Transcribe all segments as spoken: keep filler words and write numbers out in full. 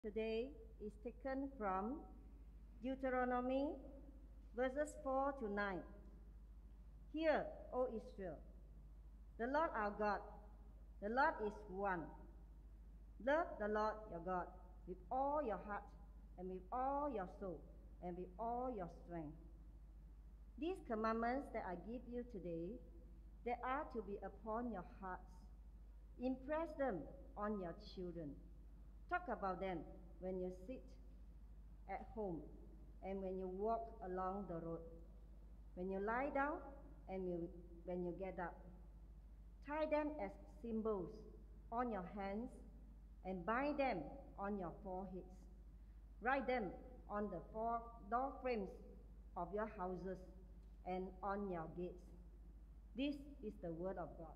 today is taken from Deuteronomy verses four to nine. Hear, O Israel, the Lord our God, the Lord is one. Love the Lord your God with all your heart and with all your soul and with all your strength. These commandments that I give you today, they are to be upon your hearts. Impress them on your children. Talk about them when you sit at home and when you walk along the road, when you lie down and you, when you get up. Tie them as symbols on your hands and bind them on your foreheads. Write them on the four door frames of your houses and on your gates. This is the word of God.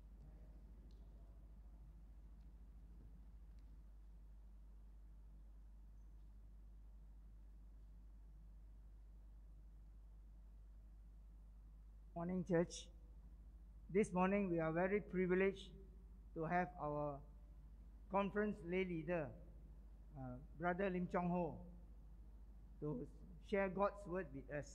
Morning, church. This morning we are very privileged to have our conference lay leader, uh, Brother Lim Chong Ho, to share God's word with us.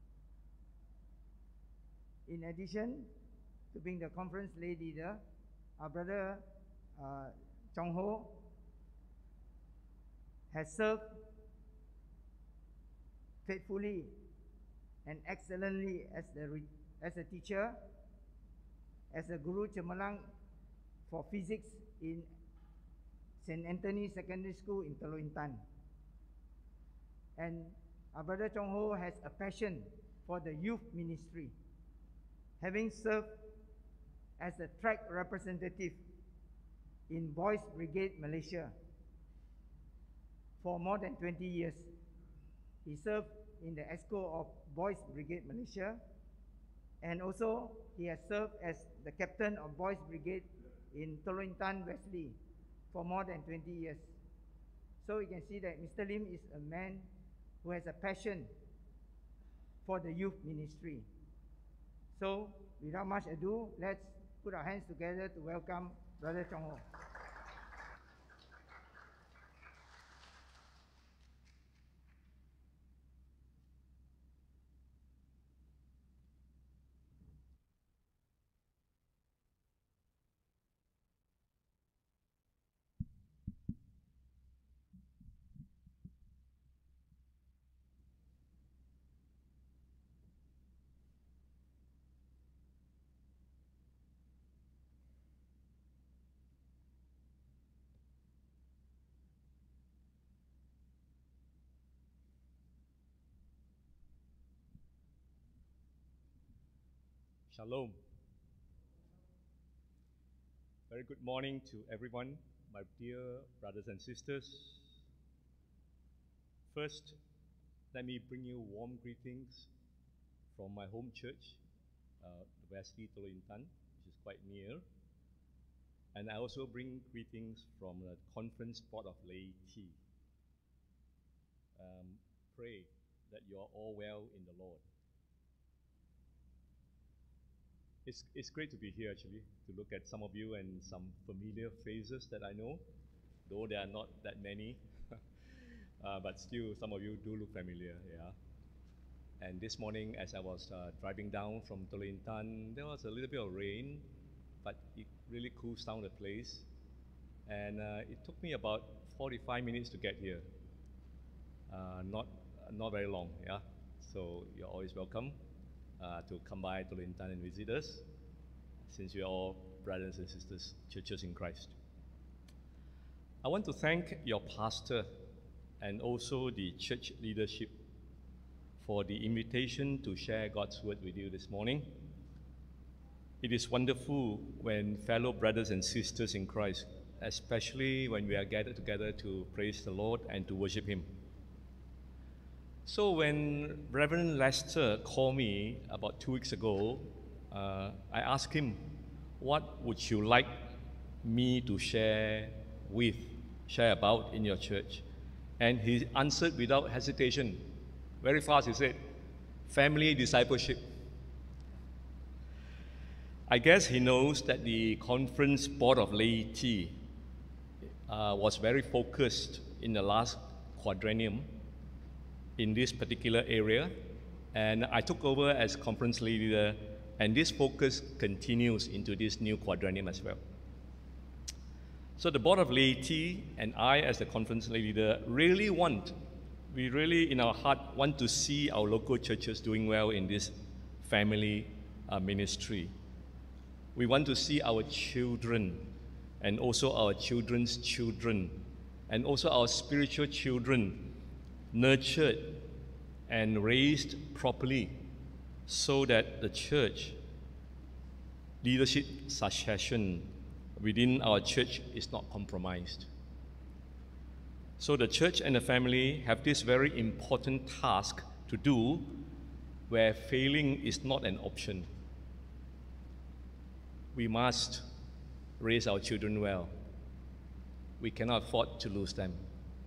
In addition to being the conference lay leader, our brother uh, Chong Ho has served faithfully and excellently as the re as a teacher, as a Guru Cemerlang for physics in Saint Anthony Secondary School in Teluk Intan. And our brother Chong Ho has a passion for the youth ministry, having served as a track representative in Boys Brigade Malaysia for more than twenty years. He served in the EXCO of Boys Brigade Malaysia, and also he has served as the captain of Boys Brigade in Teluk Intan Wesley for more than twenty years. So you can see that Mister Lim is a man who has a passion for the youth ministry. So without much ado, let's put our hands together to welcome Brother Chong Ho. Shalom. Very good morning to everyone, my dear brothers and sisters. First, let me bring you warm greetings from my home church, uh, Wesley Teluk Intan, which is quite near. And I also bring greetings from the Conference Board of Laity. Um, pray that you are all well in the Lord. It's, it's great to be here, actually, to look at some of you and some familiar faces that I know, though there are not that many, uh, but still some of you do look familiar, yeah. And this morning, as I was uh, driving down from Teluk Intan, there was a little bit of rain, but it really cools down the place. And uh, it took me about forty-five minutes to get here. Uh, not, not very long, yeah. So you're always welcome. Uh, to come by Teluk Intan and visit us, since we are all brothers and sisters, churches in Christ. I want to thank your pastor and also the church leadership for the invitation to share God's word with you this morning. It is wonderful when fellow brothers and sisters in Christ, especially when we are gathered together to praise the Lord and to worship Him. So when Reverend Lester called me about two weeks ago, uh, I asked him, what would you like me to share with, share about in your church? And he answered without hesitation. Very fast, he said, family discipleship. I guess he knows that the Conference Board of Laity uh, was very focused in the last quadrennium in this particular area, and I took over as conference leader, and this focus continues into this new quadrennium as well. So the Board of Laity and I, as the conference leader, really want, we really in our heart want to see our local churches doing well in this family uh, ministry. We want to see our children and also our children's children and also our spiritual children nurtured and raised properly so that the church leadership succession within our church is not compromised. So the church and the family have this very important task to do where failing is not an option. We must raise our children well. We cannot afford to lose them.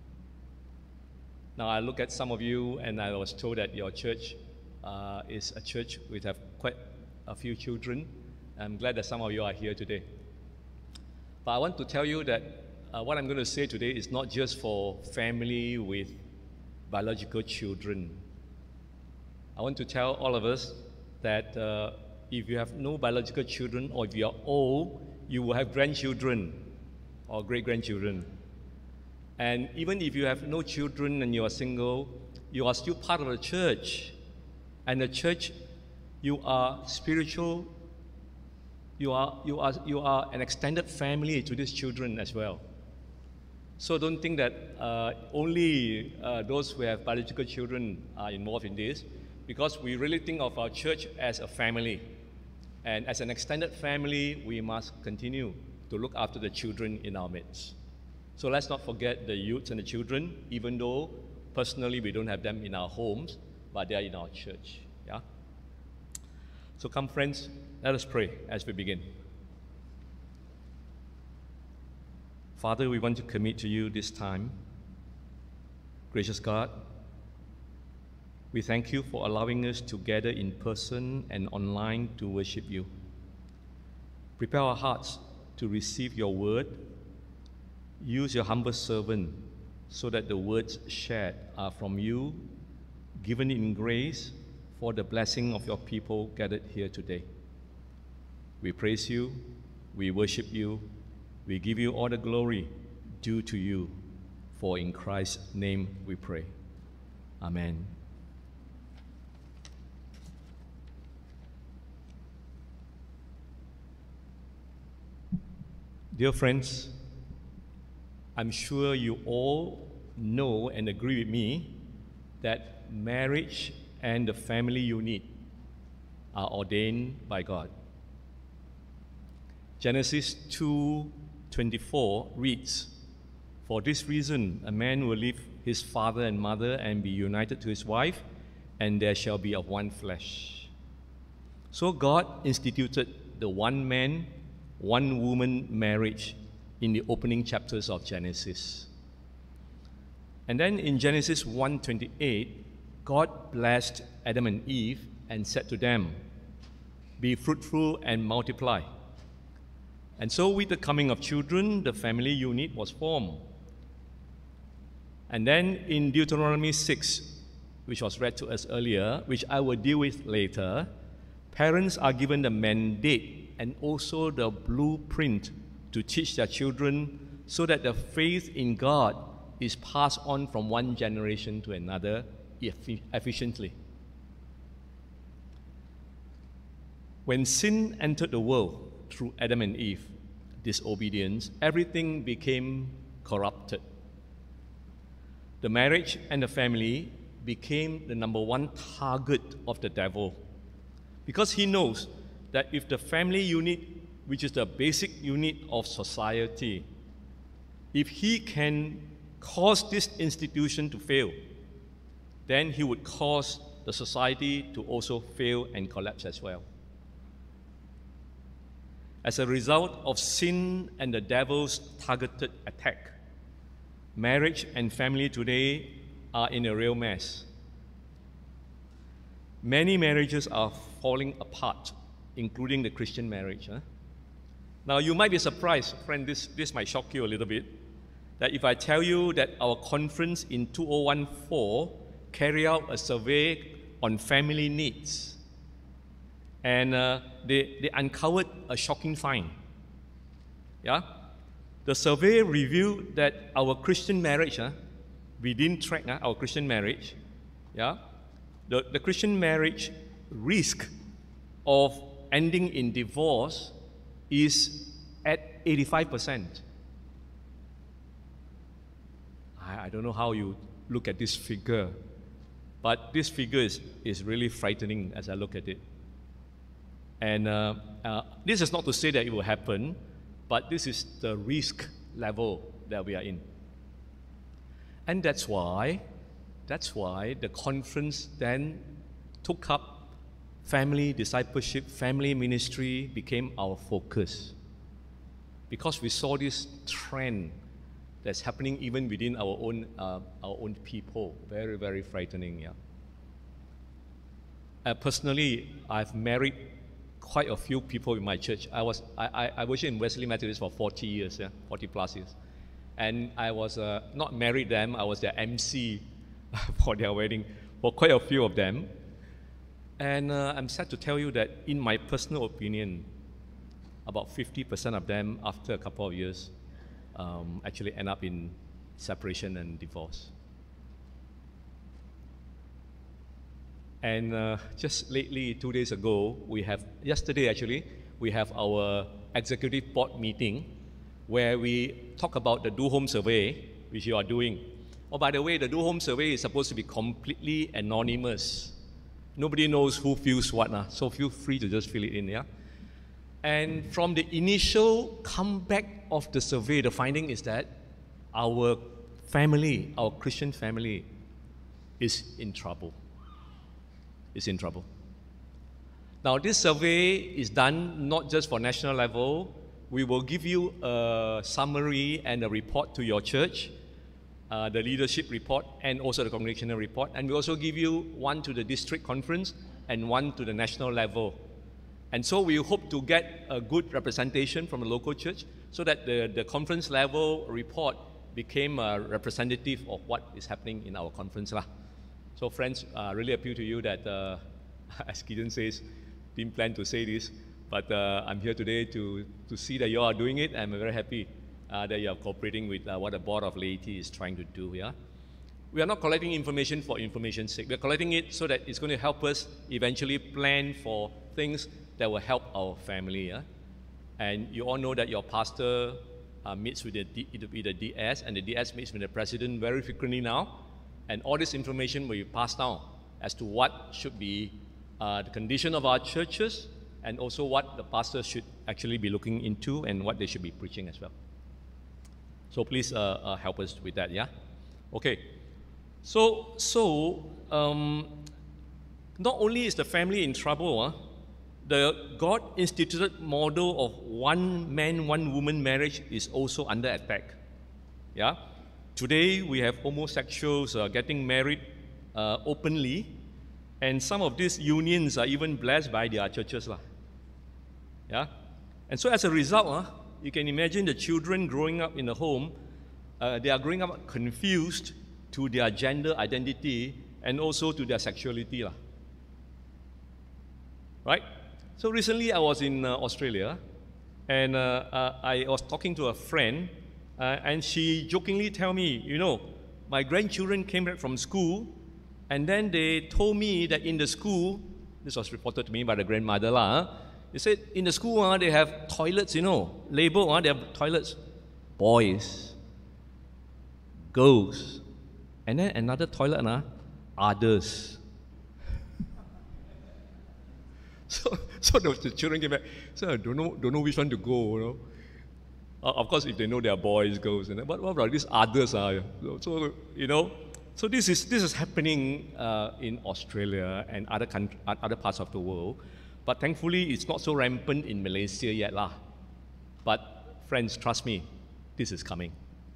Now I look at some of you and I was told that your church uh, is a church which have quite a few children. I'm glad that some of you are here today. But I want to tell you that uh, what I'm going to say today is not just for family with biological children. I want to tell all of us that uh, if you have no biological children or if you are old, you will have grandchildren or great-grandchildren. And even if you have no children and you are single, you are still part of the church. And the church, you are spiritual. You are, you, are, you are an extended family to these children as well. So don't think that uh, only uh, those who have biological children are involved in this, because we really think of our church as a family. And as an extended family, we must continue to look after the children in our midst. So let's not forget the youth and the children, even though personally we don't have them in our homes, but they are in our church. Yeah? So come friends, let us pray as we begin. Father, we want to commit to you this time. Gracious God, we thank you for allowing us to gather in person and online to worship you. Prepare our hearts to receive your word. Use your humble servant so that the words shared are from you, given in grace for the blessing of your people gathered here today. We praise you, we worship you, we give you all the glory due to you, for in Christ's name we pray. Amen. Dear friends, I'm sure you all know and agree with me that marriage and the family unit are ordained by God. Genesis two twenty-four reads, "For this reason a man will leave his father and mother and be united to his wife, and there shall be of one flesh." So God instituted the one man, one woman marriage in the opening chapters of Genesis. And then in Genesis one twenty-eight, God blessed Adam and Eve and said to them, "Be fruitful and multiply." And so with the coming of children, the family unit was formed. And then in Deuteronomy six, which was read to us earlier, which I will deal with later, parents are given the mandate and also the blueprint to teach their children so that the faith in God is passed on from one generation to another efficiently. When sin entered the world through Adam and Eve, disobedience, everything became corrupted. The marriage and the family became the number one target of the devil, because he knows that if the family unit, which is the basic unit of society, if he can cause this institution to fail, then he would cause the society to also fail and collapse as well. As a result of sin and the devil's targeted attack, marriage and family today are in a real mess. Many marriages are falling apart, including the Christian marriage. Huh? Now, you might be surprised, friend, this, this might shock you a little bit. that if I tell you that our conference in two thousand fourteen carried out a survey on family needs, and uh, they, they uncovered a shocking find. Yeah? The survey revealed that our Christian marriage, uh, we didn't track uh, our Christian marriage, yeah? the, the Christian marriage risk of ending in divorce is at eighty-five percent. I, I don't know how you look at this figure, but this figure is, is really frightening as I look at it. And uh, uh, this is not to say that it will happen, but this is the risk level that we are in. And that's why, that's why the conference then took up family discipleship, family ministry became our focus. Because we saw this trend that's happening even within our own, uh, our own people. Very, very frightening, yeah. Uh, personally, I've married quite a few people in my church. I was I, I, I worshiped in Wesley Methodist for forty years, yeah, forty plus years, and I was uh, not married them. I was their M C for their wedding for quite a few of them. And uh, I'm sad to tell you that, in my personal opinion, about fifty percent of them, after a couple of years, um, actually end up in separation and divorce. And uh, just lately, two days ago, we have, yesterday actually, we have our executive board meeting where we talk about the Do Home survey, which you are doing. Oh, by the way, the Do Home survey is supposed to be completely anonymous. Nobody knows who fills what, nah? So feel free to just fill it in, yeah? And from the initial comeback of the survey, the finding is that our family, our Christian family, is in trouble. Is in trouble. Now, this survey is done not just for national level. We will give you a summary and a report to your church, uh, the leadership report and also the congregational report. And we also give you one to the district conference and one to the national level. And so we hope to get a good representation from the local church so that the, the conference level report became a representative of what is happening in our conference lah. So friends, I uh, really appeal to you that, uh, as Gideon says, didn't plan to say this, but uh, I'm here today to, to see that you are doing it. I'm very happy uh, that you are cooperating with uh, what the Board of Laity is trying to do. Yeah? We are not collecting information for information's sake. We are collecting it so that it's going to help us eventually plan for things that will help our family. Yeah? And you all know that your pastor uh, meets with the, D, with the D S, and the D S meets with the president very frequently now. And all this information will be passed down as to what should be uh, the condition of our churches, and also what the pastors should actually be looking into and what they should be preaching as well. So please uh, uh, help us with that, yeah? Okay. So, so um, not only is the family in trouble, uh, the God-instituted model of one man, one woman marriage is also under attack, yeah? Today, we have homosexuals uh, getting married uh, openly, and some of these unions are even blessed by their churches. Lah. Yeah? And so as a result, uh, you can imagine the children growing up in the home, uh, they are growing up confused to their gender identity and also to their sexuality. Lah. Right? So recently, I was in uh, Australia, and uh, uh, I was talking to a friend, Uh, and she jokingly tell me, you know, my grandchildren came back from school, and then they told me that in the school, this was reported to me by the grandmother lah. Huh? They said in the school uh, they have toilets, you know, labeled, uh, they have toilets, boys, girls, and then another toilet, uh, others. so, so the children came back. So I don't know, don't know which one to go, you know. Uh, of course, if they know they are boys, girls, and what, what about these others are? So, so, you know, so this is this is happening uh, in Australia and other country, other parts of the world, but thankfully it's not so rampant in Malaysia yet, lah. But friends, trust me, this is coming.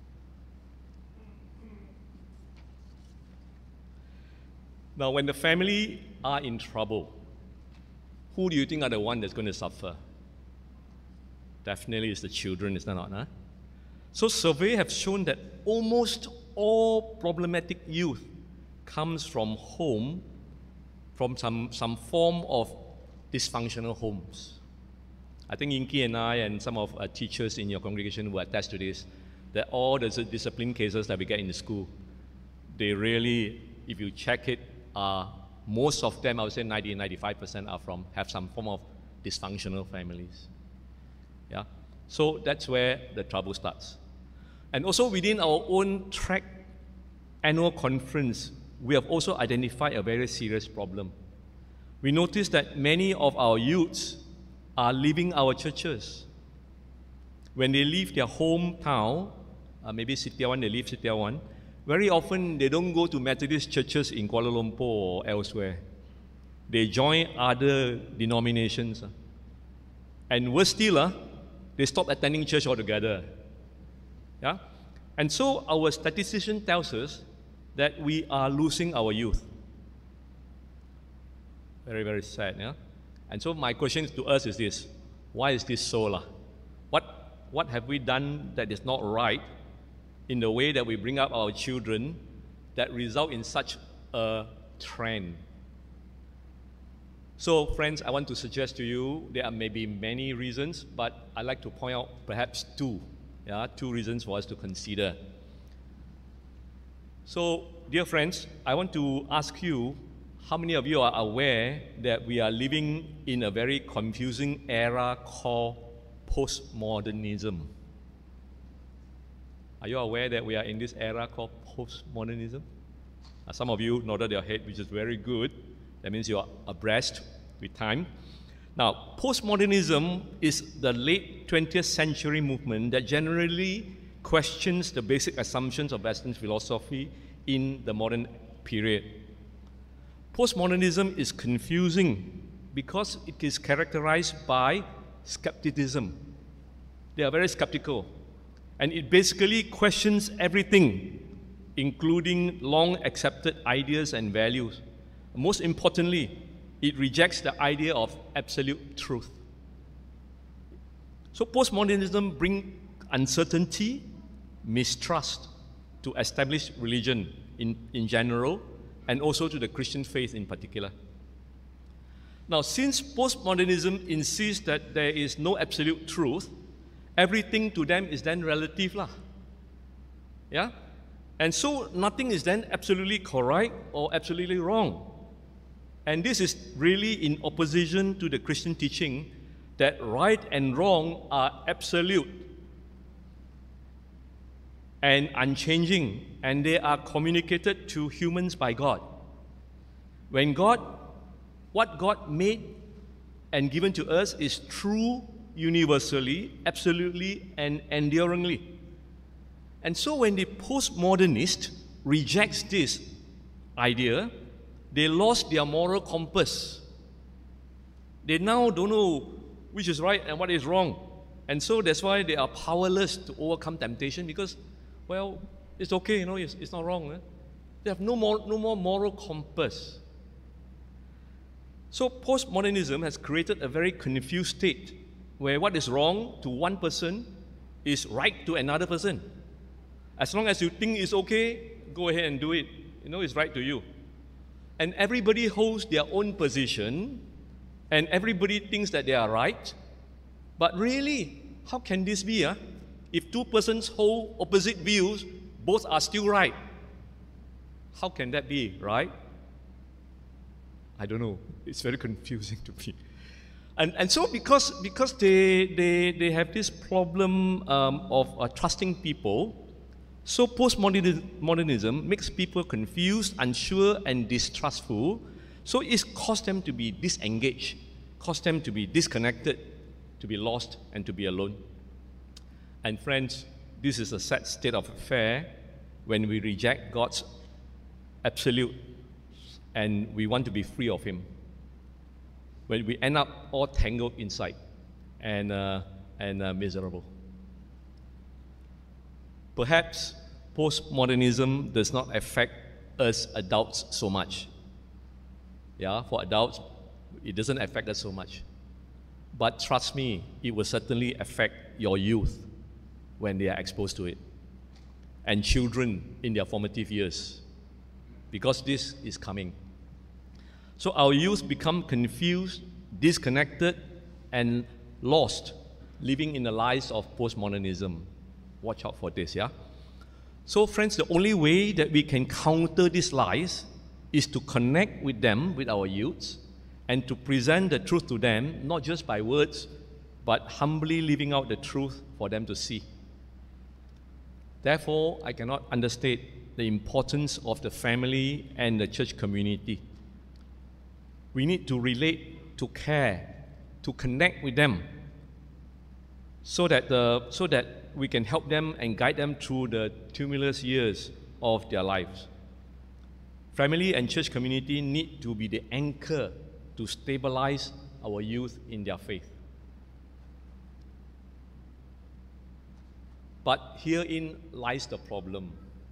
Now, when the family are in trouble, who do you think are the one that's going to suffer? Definitely it's the children, is that not? Huh? So survey have shown that almost all problematic youth comes from home, from some, some form of dysfunctional homes. I think Inky and I and some of our teachers in your congregation will attest to this, that all the discipline cases that we get in the school, they really, if you check it, are, most of them, I would say ninety to ninety-five percent are from, have some form of dysfunctional families. Yeah? So that's where the trouble starts. And also within our own track annual conference, we have also identified a very serious problem. We noticed that many of our youths are leaving our churches. When they leave their hometown, uh, maybe Sitiawan, they leave Sitiawan, very often they don't go to Methodist churches in Kuala Lumpur or elsewhere. They join other denominations. And worse still, uh, they stop attending church altogether. Yeah? And so our statistician tells us that we are losing our youth. Very, very sad, yeah? And so my question to us is this: why is this so? La? What, what have we done that is not right in the way that we bring up our children that result in such a trend? So friends, I want to suggest to you, there are maybe many reasons, but I'd like to point out perhaps two. Yeah, two reasons for us to consider. So, dear friends, I want to ask you, how many of you are aware that we are living in a very confusing era called postmodernism? Are you aware that we are in this era called postmodernism? Uh, some of you nodded your head, which is very good. That means you are abreast with time. Now, postmodernism is the late twentieth century movement that generally questions the basic assumptions of Western philosophy in the modern period. Postmodernism is confusing because it is characterized by skepticism. They are very skeptical, and it basically questions everything, including long accepted ideas and values. Most importantly, it rejects the idea of absolute truth. So postmodernism brings uncertainty, mistrust to established religion in, in general, and also to the Christian faith in particular. Now, since postmodernism insists that there is no absolute truth, everything to them is then relative lah. Yeah? And so nothing is then absolutely correct or absolutely wrong. And this is really in opposition to the Christian teaching that right and wrong are absolute and unchanging, and they are communicated to humans by God. When God, what God made and given to us is true universally, absolutely, and enduringly. And so when the postmodernist rejects this idea, they lost their moral compass. They now don't know which is right and what is wrong. And so that's why they are powerless to overcome temptation because, well, it's okay, you know, it's, it's not wrong. Eh? They have no more, no more moral compass. So postmodernism has created a very confused state where what is wrong to one person is right to another person. As long as you think it's okay, go ahead and do it. You know, it's right to you. And everybody holds their own position, and everybody thinks that they are right. But really, how can this be? Huh? If two persons hold opposite views, both are still right. How can that be, right? I don't know. It's very confusing to me. And, and so because, because they, they, they have this problem um, of uh, trusting people, so postmodernism makes people confused, unsure, and distrustful. So it's caused them to be disengaged, caused them to be disconnected, to be lost, and to be alone. And friends, this is a sad state of affair when we reject God's absolute and we want to be free of Him. When we end up all tangled inside and, uh, and uh, miserable. Perhaps postmodernism does not affect us adults so much. Yeah, for adults, it doesn't affect us so much. But trust me, it will certainly affect your youth when they are exposed to it, and children in their formative years, because this is coming. So our youth become confused, disconnected, and lost, living in the lies of postmodernism. Watch out for this, yeah? So friends, the only way that we can counter these lies is to connect with them, with our youths, and to present the truth to them, not just by words, but humbly living out the truth for them to see. Therefore, I cannot understate the importance of the family and the church community. We need to relate, to care, to connect with them, so that, the, so that we can help them and guide them through the tumultuous years of their lives. Family and church community need to be the anchor to stabilize our youth in their faith. But herein lies the problem.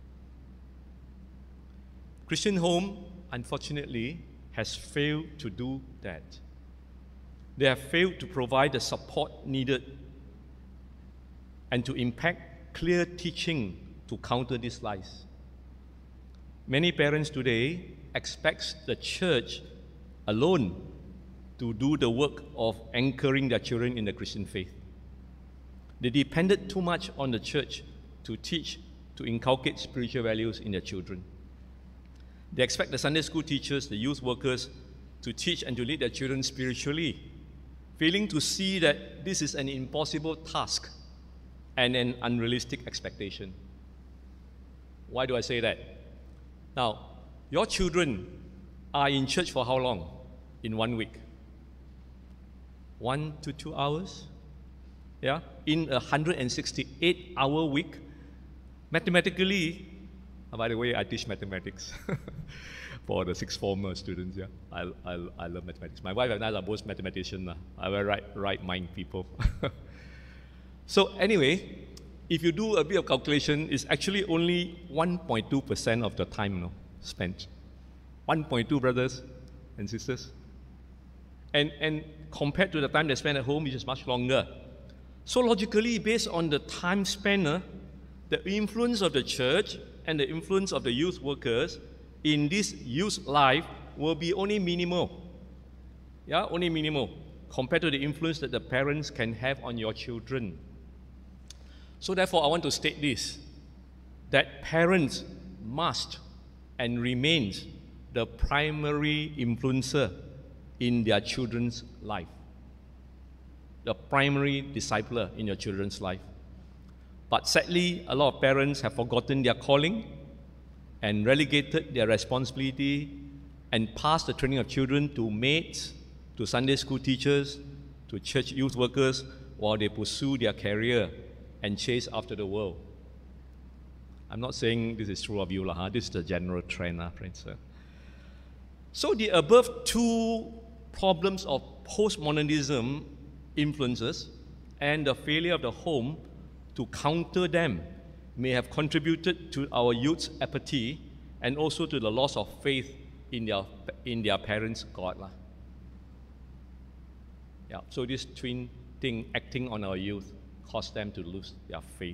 Christian Home, unfortunately, has failed to do that. They have failed to provide the support needed and to impact clear teaching to counter these lies. Many parents today expect the church alone to do the work of anchoring their children in the Christian faith. They depended too much on the church to teach, to inculcate spiritual values in their children. They expect the Sunday school teachers, the youth workers, to teach and to lead their children spiritually, failing to see that this is an impossible task and an unrealistic expectation. Why do I say that? Now, your children are in church for how long in one week? One to two hours? Yeah? In a one hundred sixty-eight hour week, mathematically, oh, by the way, I teach mathematics for the sixth former students. Yeah, I, I, I love mathematics. My wife and I are both mathematicians. I will right, right mind people. So anyway, if you do a bit of calculation, it's actually only one point two percent of the time you know, spent. one point two, brothers and sisters. And, and compared to the time they spend at home, which is much longer. So logically, based on the time spent, uh, the influence of the church and the influence of the youth workers in this youth life will be only minimal. Yeah, only minimal compared to the influence that the parents can have on your children. So therefore, I want to state this, that parents must and remains the primary influencer in their children's life. The primary discipler in your children's life. But sadly, a lot of parents have forgotten their calling and relegated their responsibility and passed the training of children to maids, to Sunday school teachers, to church youth workers, while they pursue their career and chase after the world. I'm not saying this is true of you, huh? This is the general trend, huh, friends. So the above two problems of postmodernism influences and the failure of the home to counter them may have contributed to our youth's apathy and also to the loss of faith in their, in their parents' God. Yeah, so this twin thing acting on our youth caused them to lose their faith.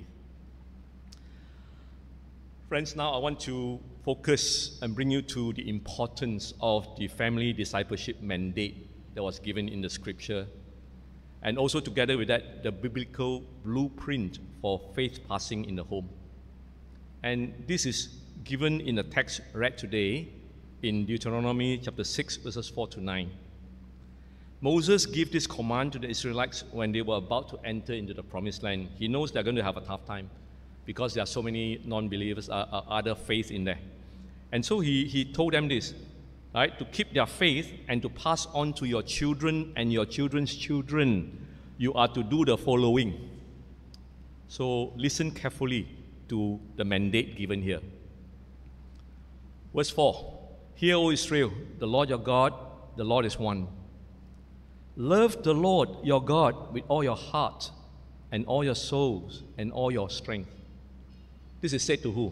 Friends, now I want to focus and bring you to the importance of the family discipleship mandate that was given in the scripture, and also together with that, the biblical blueprint for faith passing in the home. And this is given in the text read today in Deuteronomy chapter six, verses four to nine. Moses gave this command to the Israelites when they were about to enter into the promised land. He knows they're going to have a tough time because there are so many non-believers, uh, uh, other faith in there. And so he, he told them this, right, to keep their faith and to pass on to your children and your children's children. You are to do the following. So listen carefully to the mandate given here. Verse four, Hear, O Israel, the Lord your God, the Lord is one. Love the Lord your God with all your heart and all your souls and all your strength. This is said to who?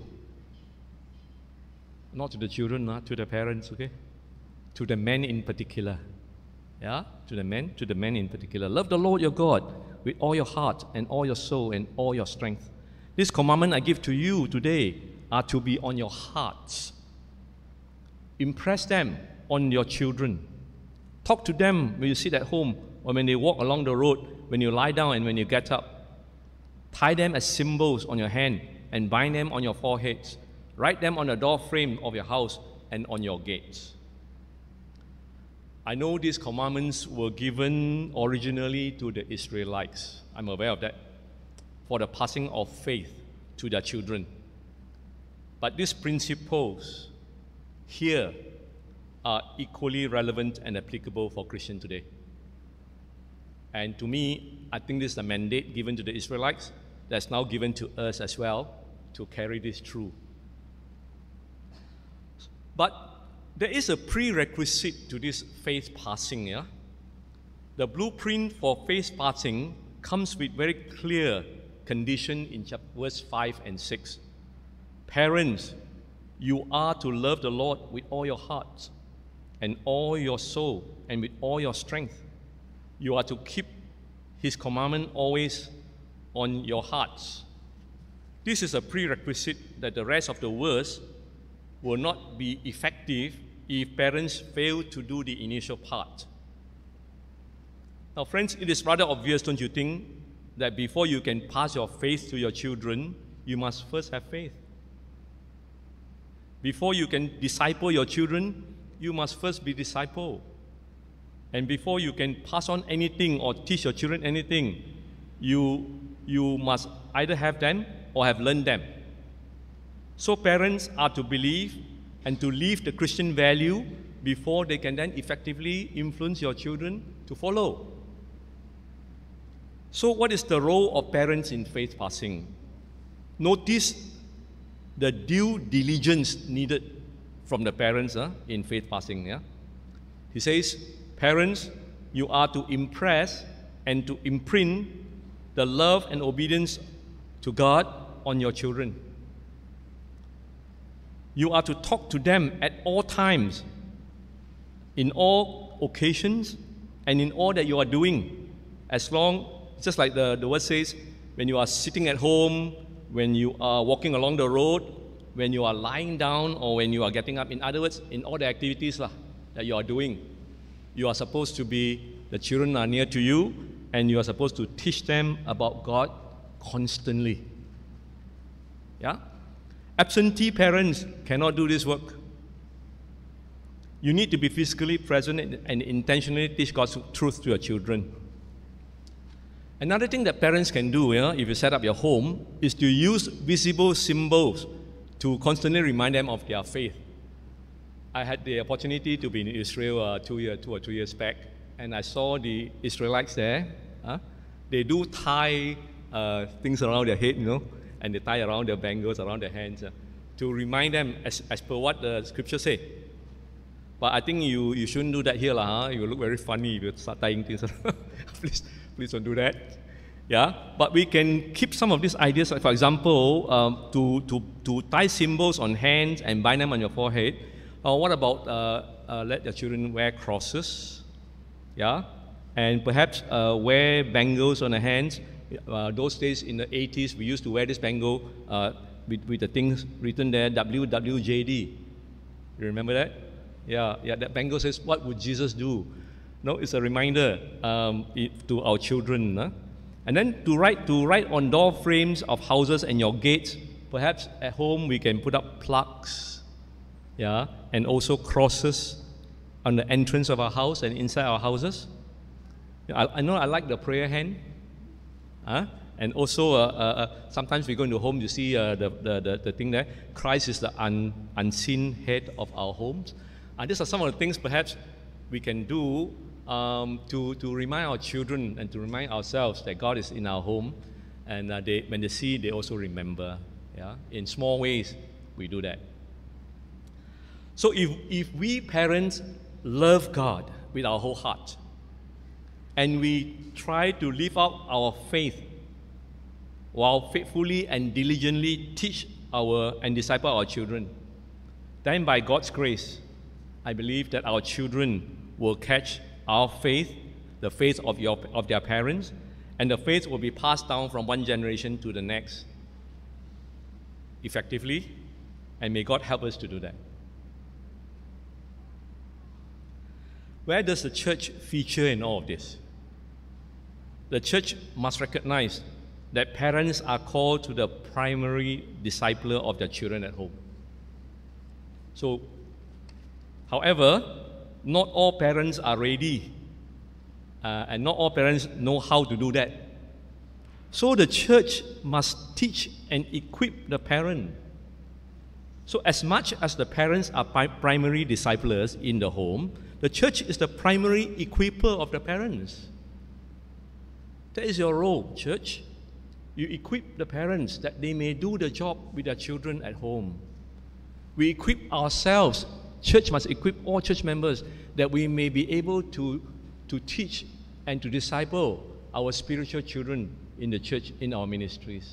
Not to the children, not to the parents, okay? To the men in particular. Yeah? To the men, to the men in particular. Love the Lord your God with all your heart and all your soul and all your strength. This commandment I give to you today are to be on your hearts. Impress them on your children. Talk to them when you sit at home or when they walk along the road, when you lie down and when you get up. Tie them as symbols on your hand and bind them on your foreheads. Write them on the door frame of your house and on your gates. I know these commandments were given originally to the Israelites. I'm aware of that, for the passing of faith to their children. But these principles here are equally relevant and applicable for Christians today. And to me, I think this is a mandate given to the Israelites that's now given to us as well to carry this through. But there is a prerequisite to this faith passing. Yeah? The blueprint for faith passing comes with very clear condition in chapter, verse five and six. Parents, you are to love the Lord with all your heart and all your soul and with all your strength. You are to keep His commandment always on your hearts. This is a prerequisite that the rest of the verse will not be effective if parents fail to do the initial part. Now, friends, it is rather obvious, don't you think, that before you can pass your faith to your children, you must first have faith. Before you can disciple your children, you must first be discipled. And before you can pass on anything or teach your children anything, you, you must either have them or have learned them. So parents are to believe and to live the Christian value before they can then effectively influence your children to follow. So what is the role of parents in faith passing? Notice the due diligence needed from the parents uh, in faith passing. Yeah? He says, parents, you are to impress and to imprint the love and obedience to God on your children. You are to talk to them at all times, in all occasions, and in all that you are doing. As long, just like the, the word says, when you are sitting at home, when you are walking along the road, when you are lying down, or when you are getting up. In other words, in all the activities lah, that you are doing, you are supposed to be, the children are near to you, and you are supposed to teach them about God constantly. Yeah? Absentee parents cannot do this work. You need to be physically present and, and intentionally teach God's truth to your children. Another thing that parents can do, you know, if you set up your home, is to use visible symbols to constantly remind them of their faith. I had the opportunity to be in Israel uh, two, year, two or two years back, and I saw the Israelites there. Huh? They do tie uh, things around their head, you know, and they tie around their bangles, around their hands, uh, to remind them as, as per what the scripture say. But I think you, you shouldn't do that here, lah. Huh? You look very funny if you start tying things. please, please don't do that. Yeah, but we can keep some of these ideas. Like for example, um, to, to, to tie symbols on hands and bind them on your forehead. Or what about uh, uh, let your children wear crosses? Yeah, and perhaps uh, wear bangles on the hands. Uh, those days in the eighties, we used to wear this bangle uh, with, with the things written there, W W J D. You remember that? Yeah, yeah. That bangle says, "What would Jesus do?" No, it's a reminder um, it, to our children. Huh? And then to write to write on door frames of houses and your gates. Perhaps at home we can put up plaques, yeah, and also crosses on the entrance of our house and inside our houses. I, I know I like the prayer hand. Huh? And also, uh, uh, uh, sometimes we go into home, you see uh, the, the, the, the thing there, Christ is the un, unseen head of our homes. And these are some of the things perhaps we can do um, to, to remind our children and to remind ourselves that God is in our home. And uh, they, when they see, they also remember. Yeah? In small ways, we do that. So if, if we parents love God with our whole heart, and we try to live out our faith while faithfully and diligently teach our and disciple our children, then by God's grace, I believe that our children will catch our faith, the faith of, your, of their parents, and the faith will be passed down from one generation to the next. effectively, and may God help us to do that. Where does the church feature in all of this? The church must recognize that parents are called to the primary discipler of their children at home. So, however, not all parents are ready, uh, and not all parents know how to do that. So the church must teach and equip the parent. So as much as the parents are pri- primary disciplers in the home, the church is the primary equiper of the parents. That is your role, church. You equip the parents that they may do the job with their children at home. We equip ourselves. Church must equip all church members that we may be able to, to teach and to disciple our spiritual children in the church, in our ministries.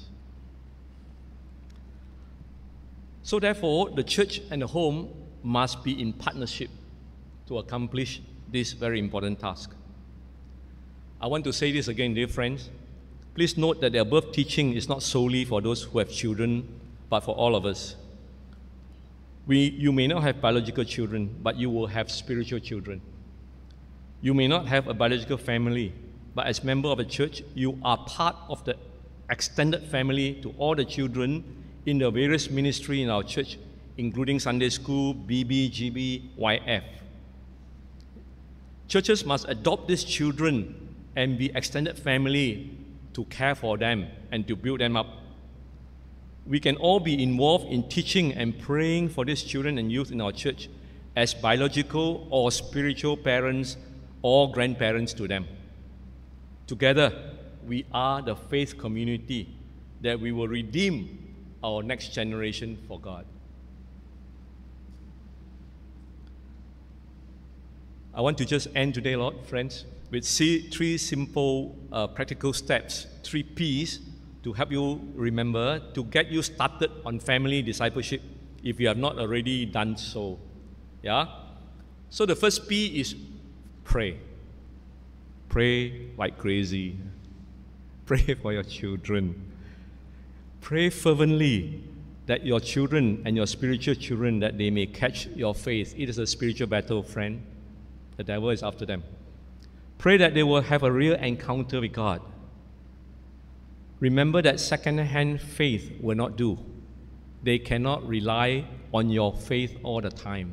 So therefore, the church and the home must be in partnership to accomplish this very important task. I want to say this again, dear friends. Please note that the above teaching is not solely for those who have children, but for all of us. We, you may not have biological children, but you will have spiritual children. You may not have a biological family, but as member of a church, you are part of the extended family to all the children in the various ministry in our church, including Sunday school, B B, G B, Y F. Churches must adopt these children and be extended family to care for them and to build them up. We can all be involved in teaching and praying for these children and youth in our church as biological or spiritual parents or grandparents to them. Together, we are the faith community that we will redeem our next generation for God. I want to just end today, Lord, friends, with three simple uh, practical steps, three P's, to help you remember, to get you started on family discipleship if you have not already done so. Yeah? So the first P is pray. Pray like crazy. Pray for your children. Pray fervently that your children and your spiritual children, that they may catch your faith. It is a spiritual battle, friend. The devil is after them. Pray that they will have a real encounter with God. Remember that second-hand faith will not do. They cannot rely on your faith all the time.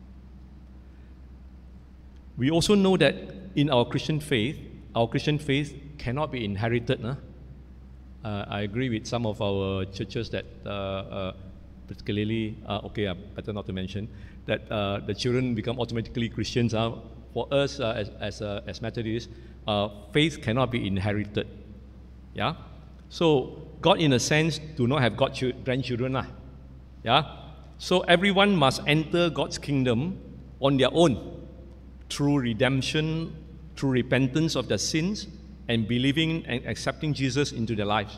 We also know that in our Christian faith, our Christian faith cannot be inherited. Huh? Uh, I agree with some of our churches that, uh, uh, particularly, uh, okay, uh, better not to mention, that uh, the children become automatically Christians. Uh, for us uh, as, as, uh, as Methodists, uh, faith cannot be inherited. Yeah? So God, in a sense, do not have God grandchildren. Uh, yeah? So everyone must enter God's kingdom on their own through redemption, through repentance of their sins, and believing and accepting Jesus into their lives.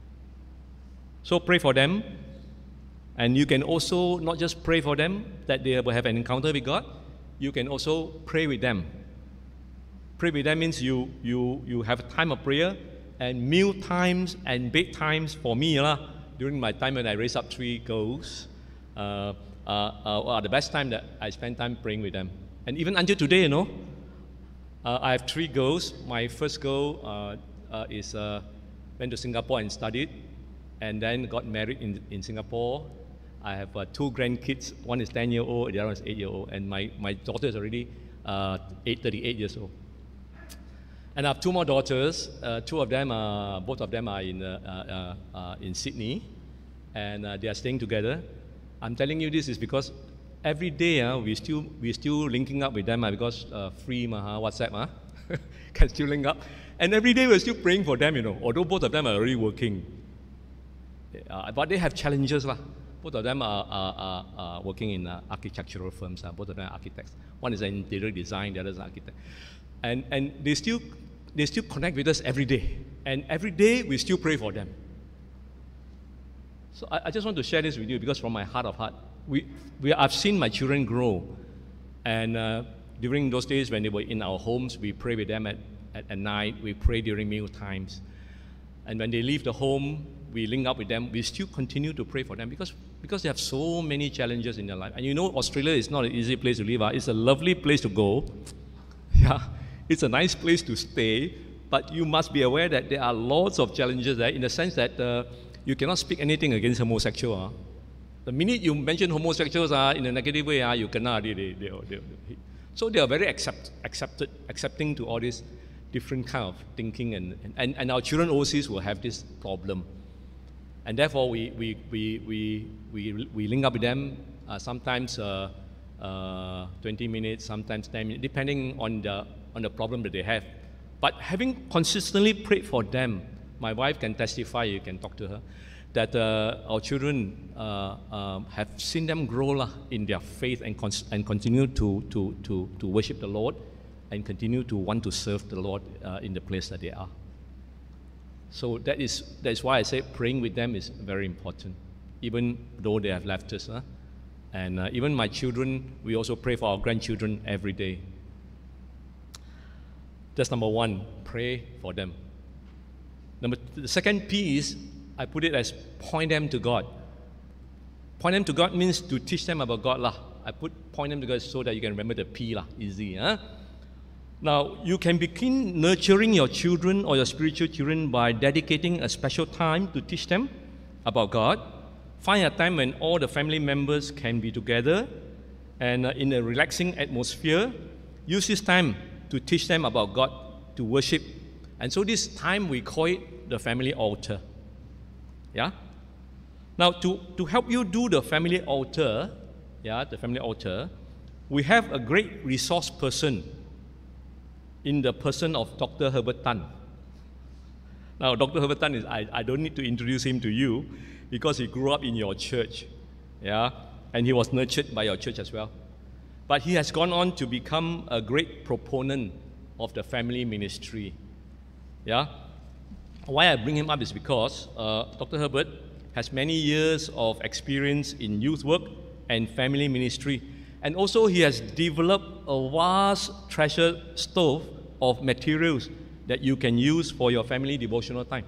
So pray for them. And you can also not just pray for them that they will have an encounter with God, you can also pray with them. Pray with them means you, you, you have a time of prayer, and meal times and bed times for me, uh, during my time when I raised up three girls, uh, uh, uh, are the best time that I spend time praying with them. And even until today, you know, uh, I have three girls. My first girl uh, uh, is uh, went to Singapore and studied, and then got married in, in Singapore. I have uh, two grandkids. One is ten years old, the other one is eight years old, and my, my daughter is already uh, eight, thirty-eight years old. And I have two more daughters. Uh, two of them, are, both of them are in, uh, uh, uh, in Sydney, and uh, they are staying together. I'm telling you this is because every day uh, we still we still linking up with them uh, because uh, free uh, WhatsApp uh, can still link up, and every day we're still praying for them. You know, although both of them are already working, uh, but they have challenges lah. Both of them are, are, are, are working in uh, architectural firms. Uh, both of them are architects. One is an interior design, the other is an architect, and and they still they still connect with us every day, and every day we still pray for them. So I, I just want to share this with you because from my heart of heart, we, we I've seen my children grow, and uh, during those days when they were in our homes, we pray with them at, at, at night. We pray during meal times, and when they leave the home, we link up with them, we still continue to pray for them because, because they have so many challenges in their life. And you know, Australia is not an easy place to live. Uh. It's a lovely place to go. Yeah, it's a nice place to stay. But you must be aware that there are lots of challenges there in the sense that uh, you cannot speak anything against homosexual. Uh. The minute you mention homosexuals uh, in a negative way, uh, you cannot. They, they, they, they, so they are very accept, accepted, accepting to all this different kind of thinking, and, and, and our children overseas will have this problem. And therefore, we, we, we, we, we, we link up with them uh, sometimes uh, uh, twenty minutes, sometimes ten minutes, depending on the, on the problem that they have. But having consistently prayed for them, my wife can testify, you can talk to her, that uh, our children uh, uh, have seen them grow lah, in their faith and, cons and continue to, to, to, to worship the Lord and continue to want to serve the Lord uh, in the place that they are. So that is, that is why I say praying with them is very important, even though they have left us. Huh? And uh, even my children, we also pray for our grandchildren every day. That's number one, pray for them. Number, the second P is, I put it as point them to God. Point them to God means to teach them about God lah. I put point them to God so that you can remember the P lah, easy. Huh? Now, you can begin nurturing your children or your spiritual children by dedicating a special time to teach them about God. Find a time when all the family members can be together and uh, in a relaxing atmosphere. Use this time to teach them about God, to worship. And so this time we call it the family altar. Yeah? Now, to, to help you do the family altar, yeah, the family altar, we have a great resource person in the person of Doctor Herbert Tan. Now, Doctor Herbert Tan is, I, I don't need to introduce him to you because he grew up in your church, yeah, and he was nurtured by your church as well. But he has gone on to become a great proponent of the family ministry, yeah. Why I bring him up is because uh, Doctor Herbert has many years of experience in youth work and family ministry. And also he has developed a vast treasure stove of materials that you can use for your family devotional time.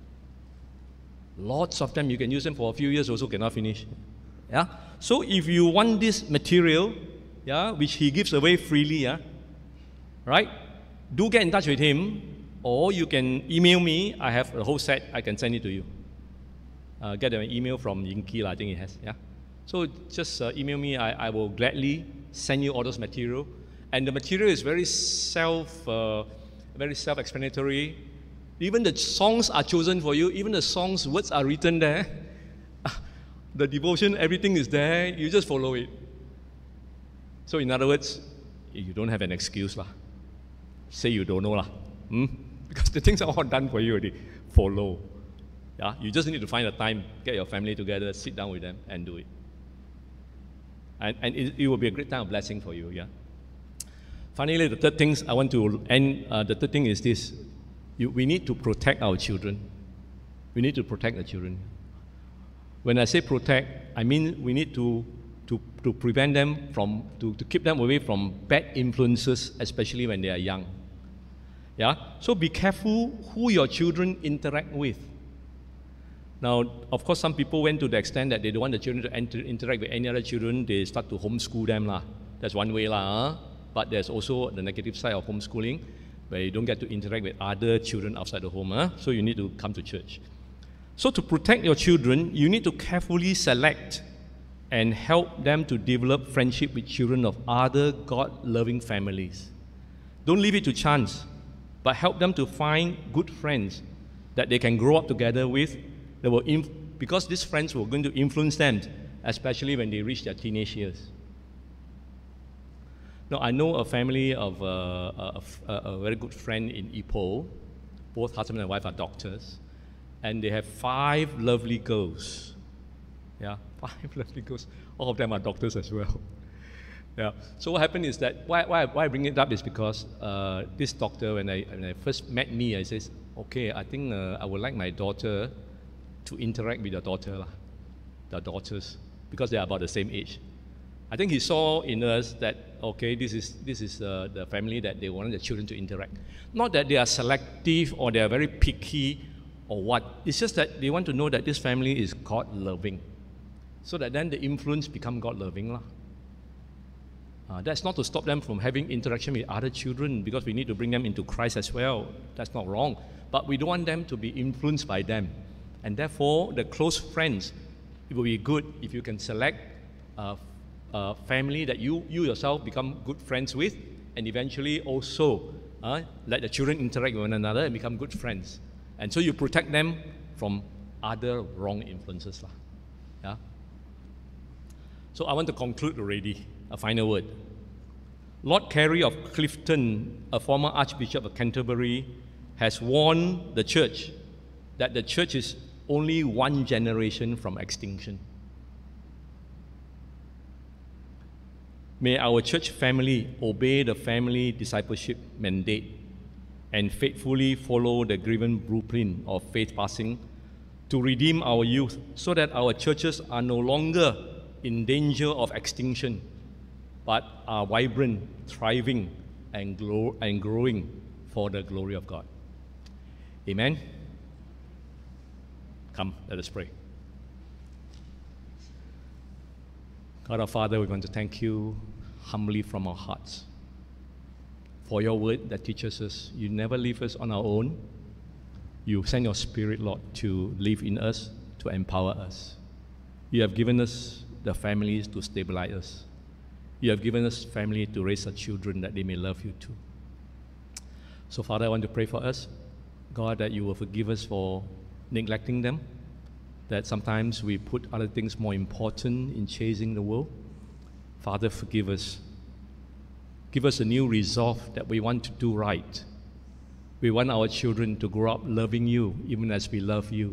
Lots of them, you can use them for a few years, also cannot finish. Yeah? So if you want this material, yeah, which he gives away freely, yeah, right? Do get in touch with him, or you can email me. I have a whole set, I can send it to you. Uh, get an email from Yinki, I think he has, yeah? So just uh, email me, I, I will gladly send you all those material. And the material is very self, uh, very self-explanatory. Even the songs are chosen for you, even the songs, words are written there. The devotion, everything is there, you just follow it. So in other words, you don't have an excuse lah. Say you don't know lah. Hmm? Because the things are all done for you already. Follow. Yeah? You just need to find a time, get your family together, sit down with them and do it. And, and it, it will be a great time of blessing for you, yeah. Finally, the third thing I want to end, uh, the third thing is this. You, we need to protect our children. We need to protect the children. When I say protect, I mean we need to, to, to prevent them from, to, to keep them away from bad influences, especially when they are young. Yeah? So be careful who your children interact with. Now, of course, some people went to the extent that they don't want the children to enter, interact with any other children. They start to homeschool them lah. That's one way lah. Huh? But there's also the negative side of homeschooling, where you don't get to interact with other children outside the home. Huh? So you need to come to church. So to protect your children, you need to carefully select and help them to develop friendship with children of other God-loving families. Don't leave it to chance, but help them to find good friends that they can grow up together with. That will inf because these friends were going to influence them, especially when they reach their teenage years. Now, I know a family of uh, a, a, a very good friend in Ipoh. Both husband and wife are doctors. And they have five lovely girls. Yeah, five lovely girls. All of them are doctors as well. Yeah. So what happened is that, why, why, why I bring it up is because uh, this doctor, when I, when I first met me, I says, okay, I think uh, I would like my daughter to interact with your daughter, lah, the daughters, because they are about the same age. I think he saw in us that, okay, this is, this is uh, the family that they want the children to interact. Not that they are selective or they are very picky or what. It's just that they want to know that this family is God-loving, so that then the influence become God-loving. Uh, that's not to stop them from having interaction with other children, because we need to bring them into Christ as well. That's not wrong. But we don't want them to be influenced by them. And therefore, the close friends, it will be good if you can select a, a family that you, you yourself become good friends with, and eventually also uh, let the children interact with one another and become good friends. And so you protect them from other wrong influences. Yeah? So I want to conclude already, a final word. Lord Carey of Clifton, a former Archbishop of Canterbury, has warned the church that the church is only one generation from extinction. May our church family obey the family discipleship mandate and faithfully follow the given blueprint of faith passing to redeem our youth, so that our churches are no longer in danger of extinction, but are vibrant, thriving, and, grow, and growing for the glory of God. Amen. Come, let us pray. God our Father, we want to thank you humbly from our hearts for your word that teaches us you never leave us on our own. You send your Spirit, Lord, to live in us, to empower us. You have given us the families to stabilize us. You have given us family to raise our children that they may love you too. So, Father, I want to pray for us, God, that you will forgive us for neglecting them, that sometimes we put other things more important in chasing the world. Father, forgive us. Give us a new resolve that we want to do right. We want our children to grow up loving you, even as we love you.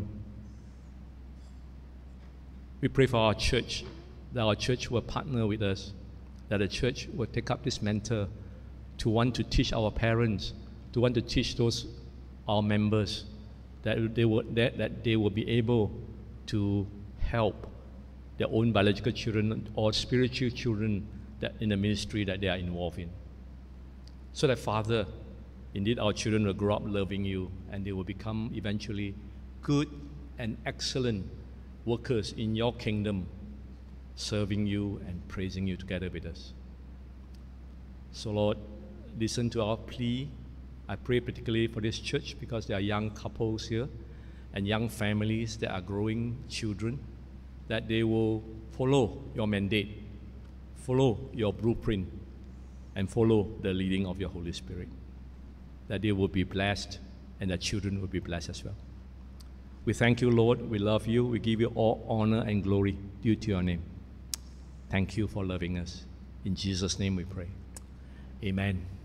We pray for our church, that our church will partner with us, that the church will take up this mantle to want to teach our parents, to want to teach those, our members, that they will, that, that they will be able to help their own biological children or spiritual children that in the ministry that they are involved in. So that, Father, indeed our children will grow up loving you, and they will become eventually good and excellent workers in your kingdom, serving you and praising you together with us. So, Lord, listen to our plea. I pray particularly for this church, because there are young couples here and young families that are growing children, that they will follow your mandate, follow your blueprint, and follow the leading of your Holy Spirit, that they will be blessed and their children will be blessed as well. We thank you, Lord. We love you. We give you all honor and glory due to your name. Thank you for loving us. In Jesus' name we pray. Amen.